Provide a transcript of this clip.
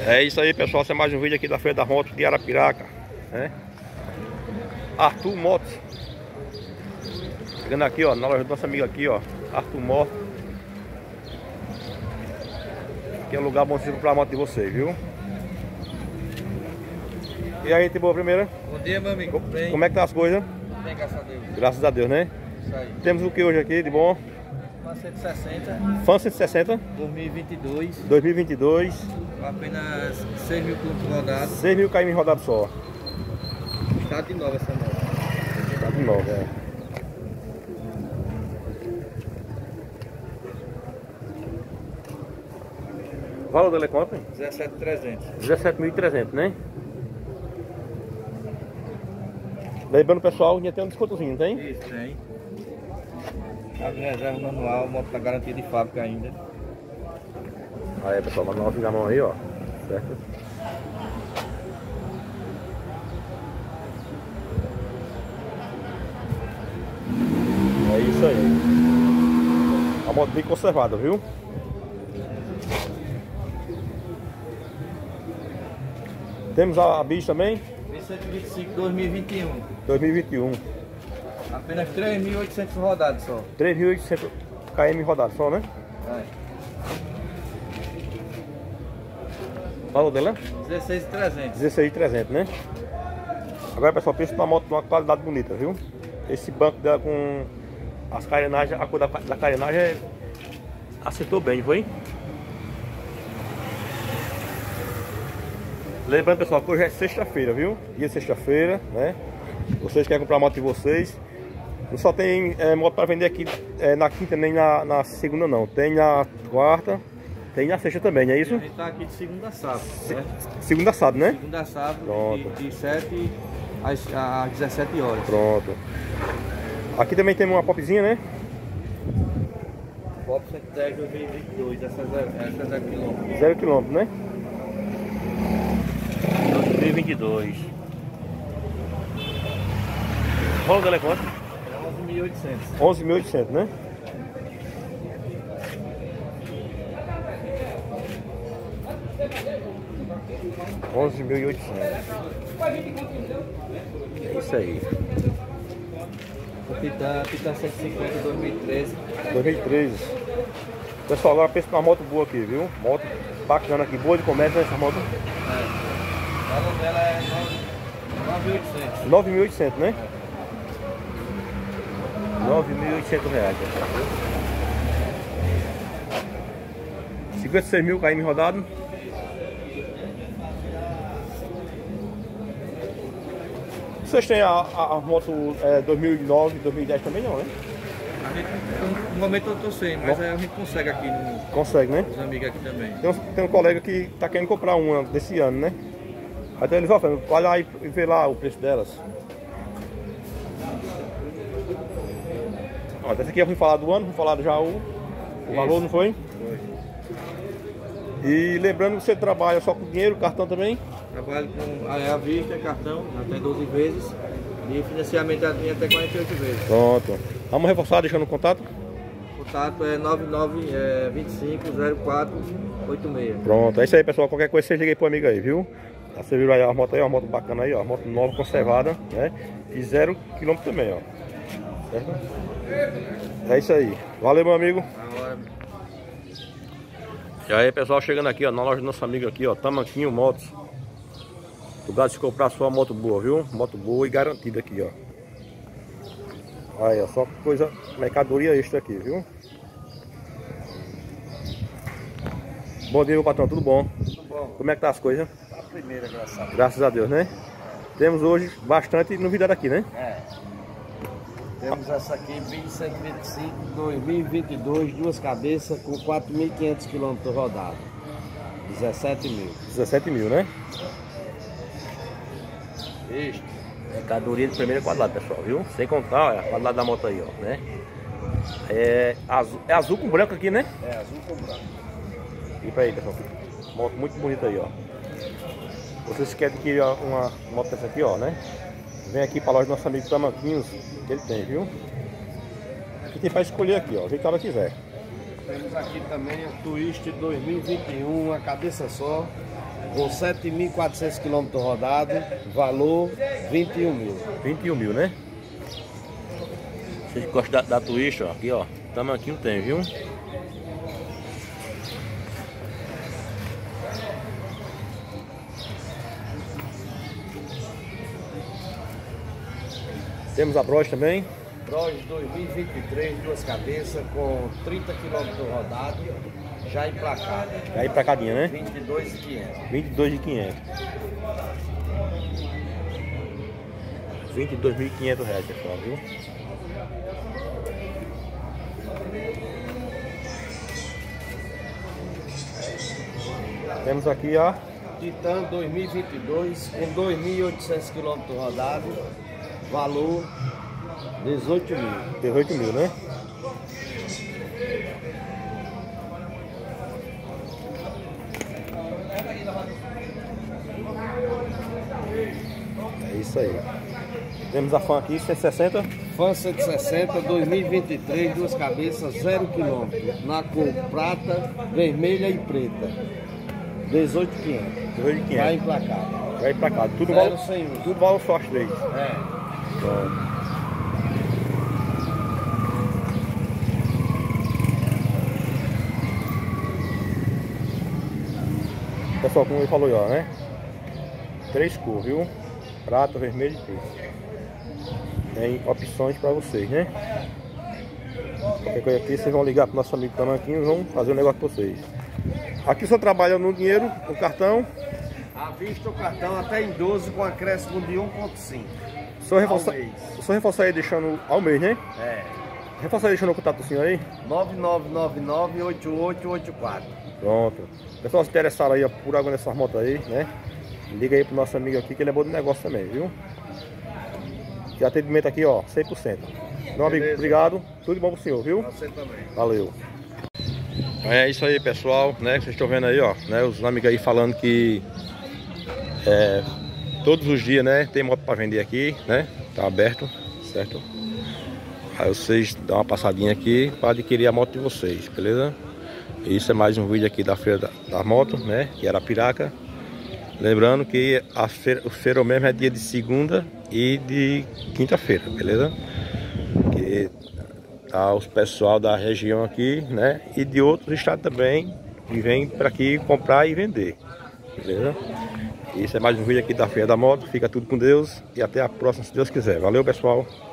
É isso aí, pessoal, esse é mais um vídeo aqui da Feira da Moto de Arapiraca, né? Arthur Motos. Chegando aqui, ó, na loja do nosso amigo aqui, ó, Arthur Motos. Aqui é um lugar bom de comprar a moto de vocês, viu? E aí, boa primeira? Bom dia, meu amigo. Bem? Como é que tá as coisas? Bem, graças a Deus. Graças a Deus, né? Isso aí. Temos o que hoje aqui de bom? Fan 160. Fan 160 2022. 2022. Apenas 6 mil quilômetros rodados. 6 mil km rodados só. Está de nova essa moto. Tá de novo, é. O valor dela é quanto, hein? 17.300. 17.300, né? Lembrando, pessoal, ainda tem um descontozinho, não tem? Isso, tem. Abre reserva manual, a moto está garantida de fábrica ainda. Aí, pessoal, manual na mão aí, ó. Certo? É isso aí. A moto bem conservada, viu? Temos a bicha também? B125 2021. 2021. Apenas 3.800 rodados só. 3.800 km rodados só, né? Vai. O valor dela? 16.300. 16.300, né? Agora, pessoal, pensa numa moto de uma qualidade bonita, viu? Esse banco dela com as carenagens, a cor da carenagem acertou bem, não foi? Lembrando, pessoal, que hoje é sexta-feira, viu? Dia de sexta-feira, né? Vocês querem comprar a moto de vocês. Não só tem moto para vender aqui na quinta nem na segunda, não. Tem na quarta, tem na sexta também, não é isso? A gente tá aqui de segunda a sábado, né? Segunda a sábado, né? Segunda a sábado, Pronto. de 7 às 17 horas. Pronto. Aqui também tem uma popzinha, né? Pop 110 2022, essa é 0 km. 0 km, né? 2022. O valor dela é quanto? É 11.800. 11.800, né? $11.800. É isso aí. Pita 150 2013. 2013. Pessoal, agora pensa numa moto boa aqui, viu? Moto bacana aqui, boa de comércio, né, essa moto? O valor dela é 9.800. 9.800, né? R$9.800. 56 mil km rodado. Vocês têm a moto 2009, 2010 também não, né? A gente, no momento eu tô sem, mas a gente consegue aqui Consegue, né? os amigos aqui também. Tem um colega que tá querendo comprar uma desse ano, né? Então eles oferecem, olha lá e vê lá o preço delas. Ó, essa aqui eu fui falar do ano, fui falar já o valor, não foi? Foi. E lembrando que você trabalha só com dinheiro, cartão também? Trabalho com à vista, cartão, até 12 vezes. E financiamento em até 48 vezes. Pronto. Vamos reforçar deixando o contato? O contato é 99250486. Pronto, é isso aí, pessoal. Qualquer coisa você liga aí pro amigo aí, viu? Você viu aí a moto aí, uma moto bacana aí, ó. Moto nova, conservada, né? E 0 km também, ó. Certo? É isso aí. Valeu, meu amigo. E aí, pessoal, chegando aqui, ó, na loja do nosso amigo aqui, ó, Tamanquinho Motos. Lugar de comprar sua moto boa, viu? Moto boa e garantida aqui, ó. Aí, ó, só coisa, mercadoria extra aqui, viu? Bom dia, meu patrão, tudo bom? Tudo bom. Como é que tá as coisas? A primeira, graças a Deus. Graças a Deus, né? Temos hoje bastante novidade aqui, né? É. Temos essa aqui, 125 2022, duas cabeças com 4.500 km rodados. 17 mil. 17 mil, né? Isso. Mercadoria de primeira qualidade, pessoal, viu? Sem contar, olha, a qualidade da moto aí, ó, né? É azul com branco aqui, né? É, azul com branco. E pra aí, pessoal. Moto muito bonita aí, ó. Vocês querem adquirir uma moto dessa aqui, ó, né? Vem aqui pra loja do nosso amigo Tamanquinhos, que ele tem, viu? Aqui tem pra escolher aqui, ó, o jeito que ela quiser. Temos aqui também a Twist 2021, a cabeça só, com 7.400 km rodados, valor 21 mil. 21 mil, né? Vocês gostam da Twist, ó, aqui ó, tamanquinho tem, viu? Temos a Bros também. Bros 2023, duas cabeças, com 30 km rodados, já emplacado. Já emplacadinha, né? 22.500. 22.500. 22.500 reais, pessoal, viu? Temos aqui a Titan 2022, com 2.800 km rodados, valor 18 mil. 18 mil, né? É isso aí. Temos a Fan aqui, 160. Fan 160, 2023, duas cabeças, 0 km, na cor prata, vermelha e preta. 18.500. 18.500. Vai emplacado. Vai emplacado. Tudo Zero vale, sem uso. tudo vale só as três. É. Pronto. Pessoal, como ele falou aí, ó, né? 3 cores, viu? Prata, vermelho e preto. Tem opções para vocês, né? Qualquer coisa aqui, vocês vão ligar pro nosso amigo Tamanquinho e vão fazer um negócio para vocês. Aqui só trabalha no dinheiro, no cartão. À vista o cartão até em 12 com acréscimo de 1,5. Só reforçar aí deixando ao mês, né? É. Reforça aí deixando o contato do senhor aí. 9999-8884. Pronto. Pessoal, se interessaram aí ó, por água nessas motos aí, né? Liga aí pro nosso amigo aqui que ele é bom de negócio também, viu? E atendimento aqui, ó, 100%. Meu amigo, obrigado. Tudo de bom pro senhor, viu? Você também. Valeu. É isso aí, pessoal, né? Vocês estão vendo aí, ó, né? Os amigos aí falando que todos os dias, né? Tem moto para vender aqui, né? Tá aberto, certo? Aí vocês dão uma passadinha aqui para adquirir a moto de vocês, beleza? Isso é mais um vídeo aqui da feira da moto, né? Que era Piraca. Lembrando que o feira mesmo é dia de segunda e de quinta-feira, beleza? Que tá os pessoal da região aqui, né? E de outros estados também que vem para aqui comprar e vender, beleza? Isso é mais um vídeo aqui da feira da moto. Fica tudo com Deus e até a próxima, se Deus quiser. Valeu, pessoal!